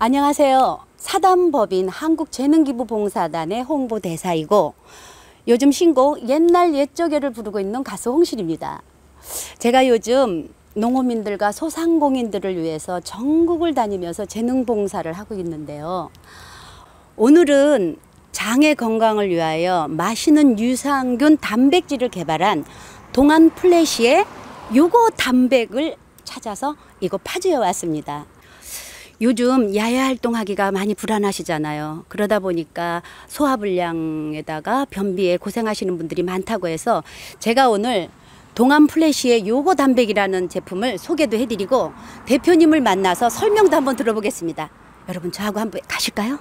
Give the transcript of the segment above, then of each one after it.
안녕하세요. 사단법인 한국재능기부봉사단의 홍보대사이고 요즘 신곡 옛날 옛적에를 부르고 있는 가수 홍실입니다. 제가 요즘 농어민들과 소상공인들을 위해서 전국을 다니면서 재능봉사를 하고 있는데요. 오늘은 장의 건강을 위하여 맛있는 유산균 단백질을 개발한 동안플래시의 요거 단백을 찾아서 이곳 파주에 왔습니다. 요즘 야외 활동하기가 많이 불안하시잖아요. 그러다 보니까 소화불량에다가 변비에 고생하시는 분들이 많다고 해서 제가 오늘 동안플래시의 요거 단백이라는 제품을 소개도 해드리고 대표님을 만나서 설명도 한번 들어보겠습니다. 여러분 저하고 한번 가실까요?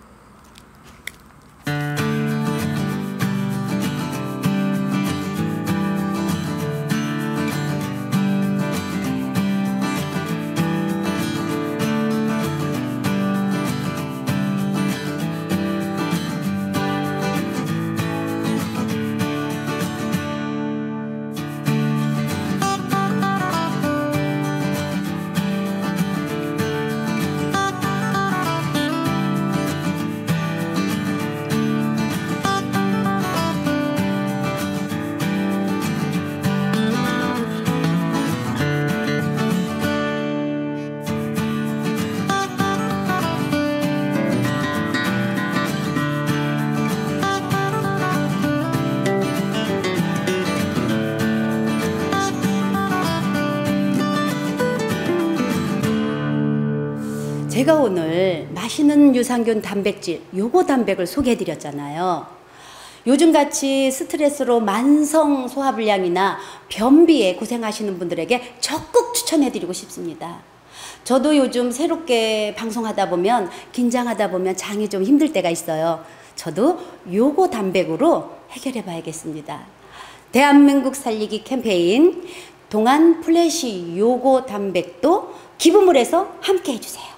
제가 오늘 맛있는 유산균 단백질 요거 단백을 소개해 드렸잖아요. 요즘같이 스트레스로 만성 소화불량이나 변비에 고생하시는 분들에게 적극 추천해 드리고 싶습니다. 저도 요즘 새롭게 방송하다 보면 긴장하다 보면 장이 좀 힘들 때가 있어요. 저도 요거 단백으로 해결해 봐야겠습니다. 대한민국 살리기 캠페인 동안플래시 요거 단백도 기부물에서 함께 해주세요.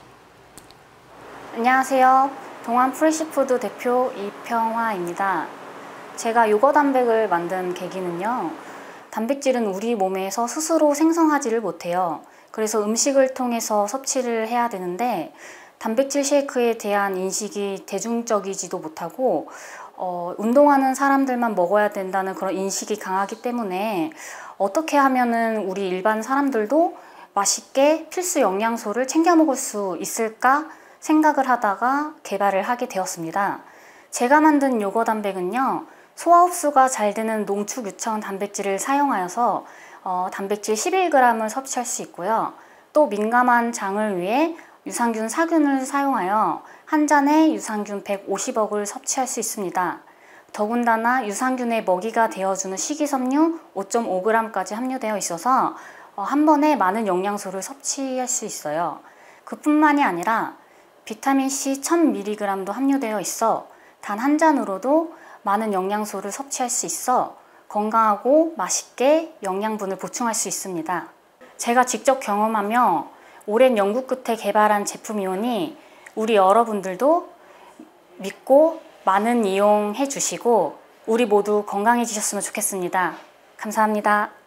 안녕하세요. 동안프레시푸드 대표 이평화입니다. 제가 요거 단백을 만든 계기는요. 단백질은 우리 몸에서 스스로 생성하지를 못해요. 그래서 음식을 통해서 섭취를 해야 되는데 단백질 쉐이크에 대한 인식이 대중적이지도 못하고 운동하는 사람들만 먹어야 된다는 그런 인식이 강하기 때문에 어떻게 하면은 우리 일반 사람들도 맛있게 필수 영양소를 챙겨 먹을 수 있을까 생각을 하다가 개발을 하게 되었습니다. 제가 만든 요거 단백은요. 소화 흡수가 잘 되는 농축 유청 단백질을 사용하여서 단백질 11g을 섭취할 수 있고요. 또 민감한 장을 위해 유산균 사균을 사용하여 한 잔에 유산균 150억을 섭취할 수 있습니다. 더군다나 유산균의 먹이가 되어주는 식이섬유 5.5g까지 함유되어 있어서 한 번에 많은 영양소를 섭취할 수 있어요. 그뿐만이 아니라 비타민C 1000mg도 함유되어 있어 단 한 잔으로도 많은 영양소를 섭취할 수 있어 건강하고 맛있게 영양분을 보충할 수 있습니다. 제가 직접 경험하며 오랜 연구 끝에 개발한 제품이오니 우리 여러분들도 믿고 많은 이용해 주시고 우리 모두 건강해지셨으면 좋겠습니다. 감사합니다.